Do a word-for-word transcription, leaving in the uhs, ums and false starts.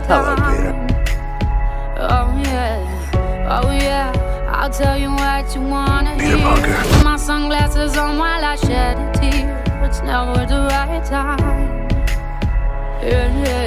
Hello, Peter. Oh yeah, oh yeah, I'll tell you what you wanna Peter hear. Parker. Put my sunglasses on while I shed a tear. It's never the right time. Yeah, yeah.